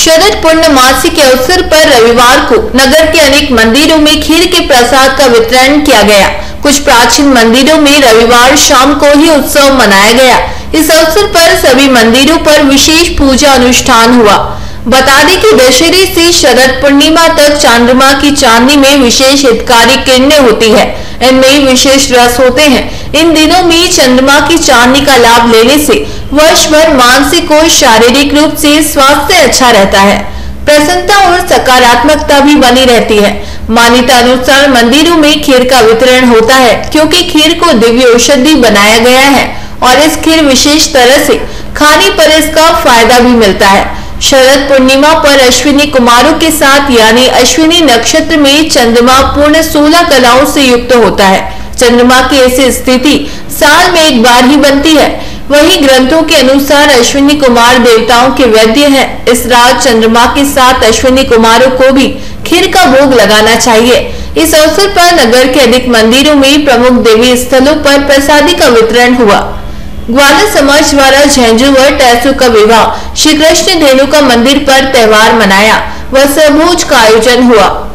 शरद पूर्णमासी के अवसर पर रविवार को नगर के अनेक मंदिरों में खीर के प्रसाद का वितरण किया गया। कुछ प्राचीन मंदिरों में रविवार शाम को ही उत्सव मनाया गया। इस अवसर पर सभी मंदिरों पर विशेष पूजा अनुष्ठान हुआ। बता दें कि दशहरे से शरद पूर्णिमा तक चंद्रमा की चांदनी में विशेष हितकारी किरणें होती है। इनमें विशेष रस होते हैं। इन दिनों में चंद्रमा की चांदनी का लाभ लेने से वर्ष भर मानसिक और शारीरिक रूप से स्वास्थ्य अच्छा रहता है। प्रसन्नता और सकारात्मकता भी बनी रहती है। मान्यता अनुसार मंदिरों में खीर का वितरण होता है क्योंकि खीर को दिव्य औषधि बनाया गया है और इस खीर विशेष तरह से खाने पर इसका फायदा भी मिलता है। शरद पूर्णिमा पर अश्विनी कुमारों के साथ यानी अश्विनी नक्षत्र में चंद्रमा पूर्ण 16 कलाओं से युक्त होता है। चंद्रमा की ऐसी स्थिति साल में एक बार ही बनती है। वहीं ग्रंथों के अनुसार अश्विनी कुमार देवताओं के वैद्य हैं। इस रात चंद्रमा के साथ अश्विनी कुमारों को भी खीर का भोग लगाना चाहिए। इस अवसर पर नगर के अधिक मंदिरों में प्रमुख देवी स्थलों पर प्रसादी का वितरण हुआ। ग्वाला समाज द्वारा झेंझू व टैसू का विवाह श्री कृष्ण धेनु का मंदिर पर त्योहार मनाया व सहभोज का आयोजन हुआ।